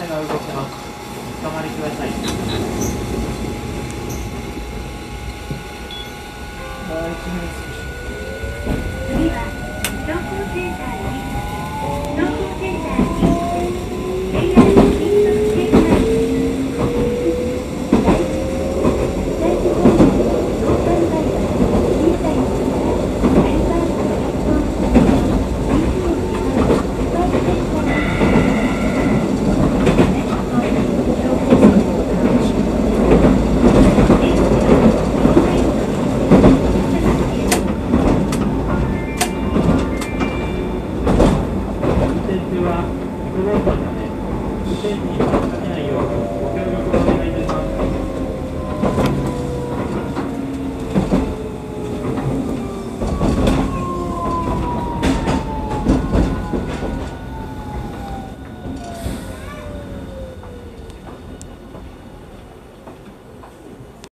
が動きます。お止まりください。 次は東高センターに東高センターに JR 新宿線が運転中はスロープのため運転士にはかけないように